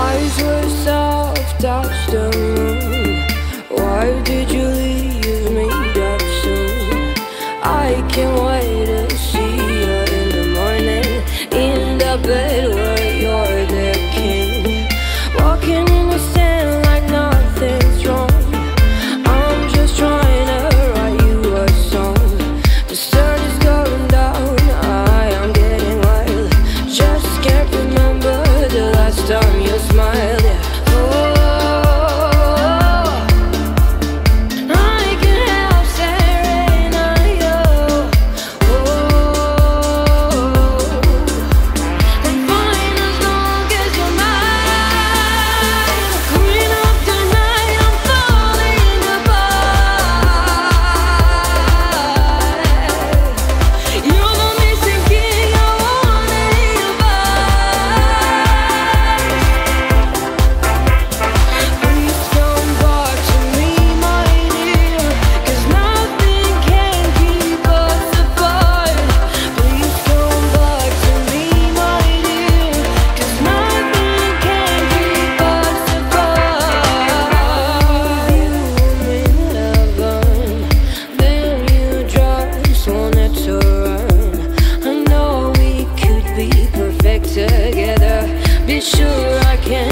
Eyes were soft as the moon. Why did you leave me that soon? I can't wait to see you in the morning, in the bed where you're the king. Walking in the sand like nothing's wrong. I'm just trying to write you a song. The sun is going down, I am getting wild. Just can't remember the last time you smiled. Together, be sure I can